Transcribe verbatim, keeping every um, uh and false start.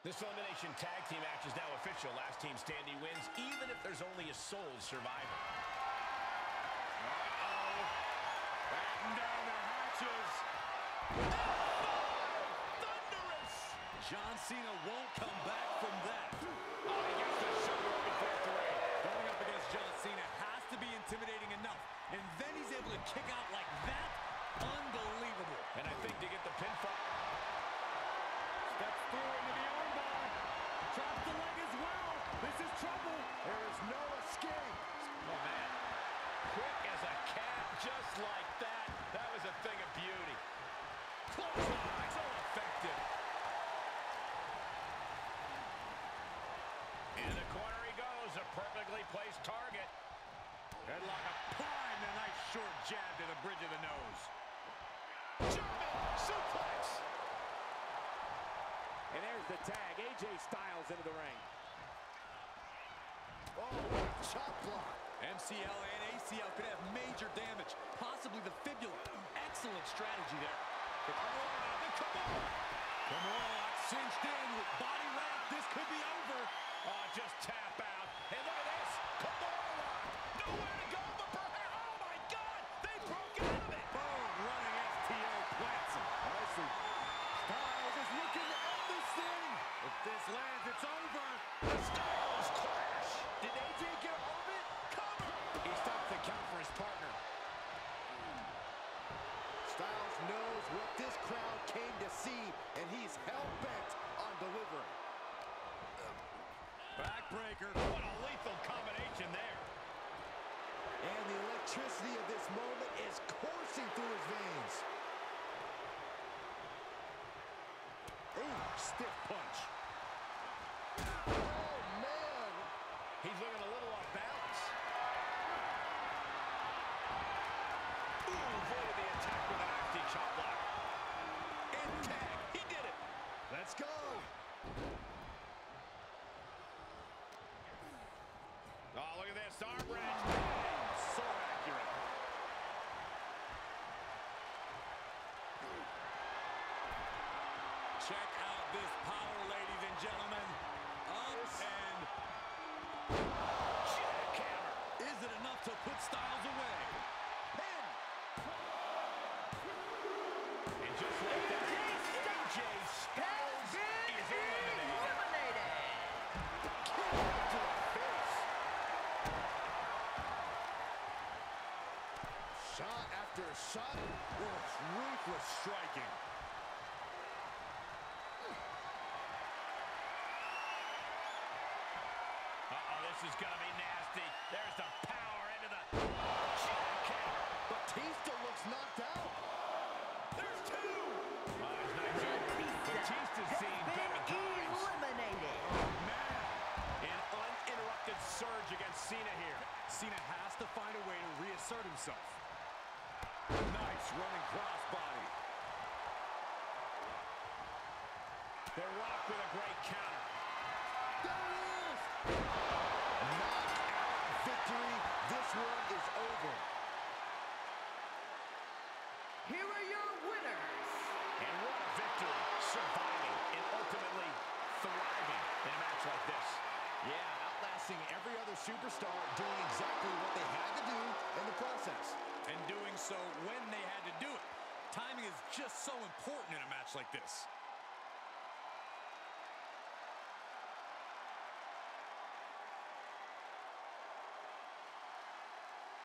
This elimination tag team match is now official. Last team standing wins, even if there's only a sole survivor. Uh-oh. Batten down the hatches. Thunderous! John Cena won't come back from that. Oh, he gets the shoulder before three. Going up against John Cena has to be intimidating enough. And then he's able to kick out like that. Unbelievable. And I think to get the pinfall. Steps through into the armbar. Drops the leg as well. This is trouble. There is no escape. Oh, man. Quick as a cat, just like that. That was a thing of beauty. Clothesline, so effective. In the corner he goes, a perfectly placed target. Headlock applied, a nice short jab to the bridge of the nose. German suplex. And there's the tag. A J Styles into the ring. Oh, chop block. M C L and A C L could have major damage, possibly the fibula. Excellent strategy there. The Kimura, the Kimura. Kimura cinched in with body wrap. This could be over. Oh, just tap out. And look at this. Kimura lock. Nowhere to go but perhaps. Oh, my God. They broke out of it. Boom. Running S T O plants him. Nicely. Styles is looking to end this thing. If this lands, it's over. The Styles clash. Did A J get a hold of it? Cover. He stops the count for his partner. Styles knows what this crowd came to see, and he's hell-bent on delivering. Backbreaker. What a lethal combination there. And the electricity of this moment is coursing through his veins. Ooh, stiff punch. Oh, man. He's looking a little off balance. Ooh, avoided the attack with a nasty chop block. And tag. He did it. Let's go. Oh, look at this. Arm wrench. So accurate. Check out this power, ladies and gentlemen. Up and Jackhammer. is it enough to put Styles away? Pin. And just like that, A J Styles is eliminated. Kick right to the face. Shot after shot. Oh, ruthless striking. Uh-oh, this is going to be nasty. There's the power into the jackhammer. Batista looks knocked out. There's two. Oh, there's nice over. Batista's seen better times. Eliminated. Man, an uninterrupted surge against Cena here. Cena has to find a way to reassert himself. Nice running crossbody. They rock with a great counter. There it is. Knockout victory. This one is over. Here are your winners. And what a victory. Surviving and ultimately thriving in a match like this. Yeah, outlasting every other superstar, doing exactly what they had to do in the process. And doing so when they had to do it. Timing is just so important in a match like this.